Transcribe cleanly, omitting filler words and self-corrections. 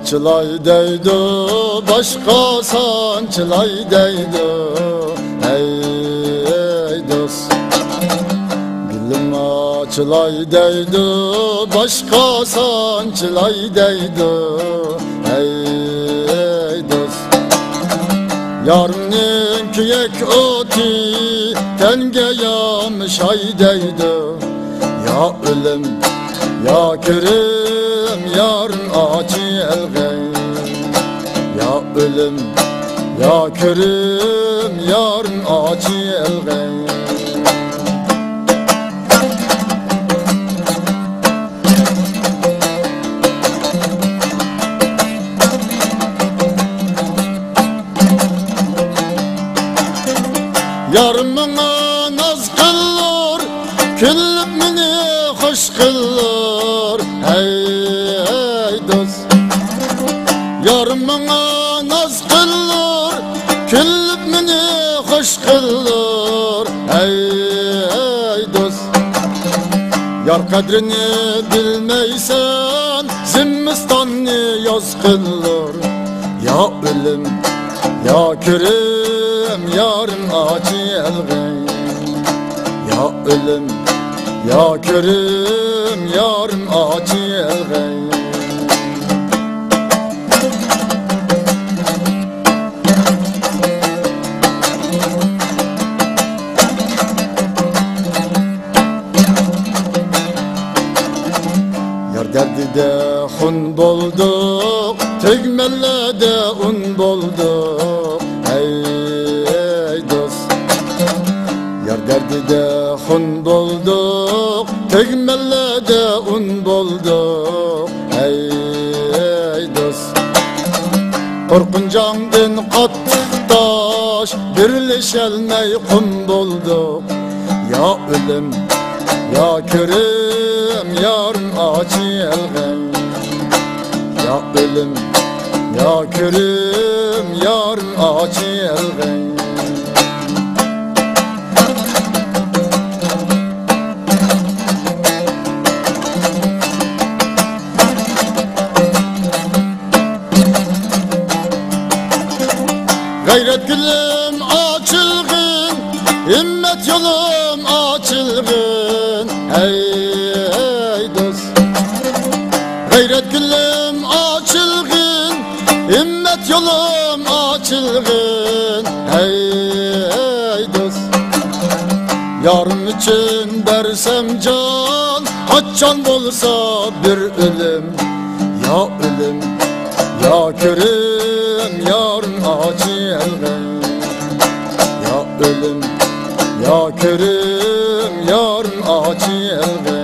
çılay değdi, başka sançılay değdi. Ey dost, gülüm açılay değdi, başka sançılay değdi. Ey dost, yarının kıyek oti tenge yamış ay değdi. Ya ölüm, ya körüm, yarın acı elgey. Ya ölüm, ya körüm, yarın acı elgey. Yarımına naz kılır, küllüp mini hoş kılır. Hey dost, yarımına naz kılır, küllüp mini hoş kılır. Hey dost, yar kadrini bilmeysen zimmistanni yaz kılır. Ya ölüm, ya körüm, yarın acı elgey. Ya ölüm, ya körüm, yarın acı elgey. Yar derdide hun bulduk, tegmellede un bulduk. Ey dost, yar derdide hun bulduk, tegmellede un bulduk. Ey dost, korkuncandın qattiq taş, birleşelmey kum bulduk. Ya ölüm, ya körüm, yarın acı elgey. Ya ölüm, ya körüm, yarın acı elgey. Gayret gülüm açılgın, himmet yolum açılgın. Hey dost, gayret gülüm açılgın, himmet yolum açılgın. Hey dost, yarın için dersem can, kaç can bolsa bir ölüm. Ya ölüm, ya körüm, yarın acı elgey. Ya ölüm, ya körüm, yarın acı elgey.